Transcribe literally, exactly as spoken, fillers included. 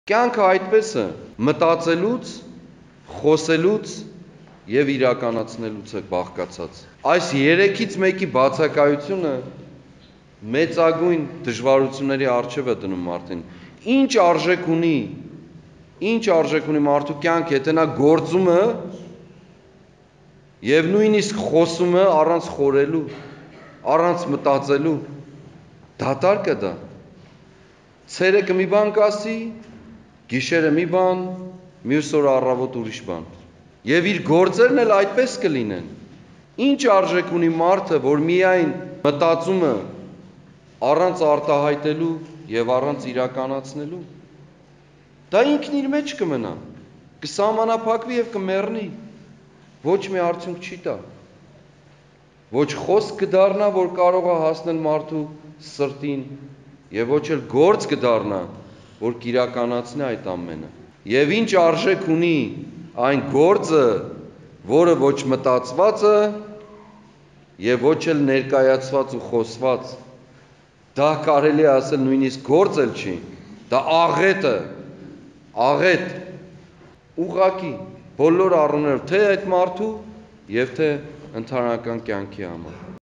Կյանքը այդպես է, մտածելուց, խոսելուց եւ իրականացնելուց է բաղկացած։ Այս երեքից մեկի բացակայությունը մեծագույն դժվարությունների առջև է դնում մարդին։ Ինչ արժեք ունի, ինչ արժեք ունի մարդու կյանքը, եթե նա գործում է եւ նույնիսկ խոսում է առանց խորելու, առանց մտածելու, դատարկ է դա։ Ցերեկը մի բան կասի, գիշերը մի բան, մյուս օրը առավոտ ուրիշ բան։ Եվ իր գործերն էլ այդպես կլինեն։ Ինչ արժեք ունի մարդը, որ միայն մտածում է առանց արտահայտելու եւ առանց իրականացնելու։ Դա ինքն իր մեջ կմնա, կսահմանափակվի եւ կմեռնի։ Ոչ մի արդյունք չի տա։ Ոչ խոսք կդառնա, որ կարող է հասնել մարդու սրտին, եւ ոչ էլ գործ կդառնա, որ կիրականացնի այդ ամենը։ Եվ ինչ արժեք ունի այն գործը, որը ոչ մտածված է եւ ոչ էլ ներկայացված ու խոսված։ Դա կարելի է ասել նույնիսկ գործ էլ չի, դա աղետ է, աղետ, ուղղակի, բոլոր առումներով, թե այդ մարդու եւ թե ընդհանրական կյանքի համար։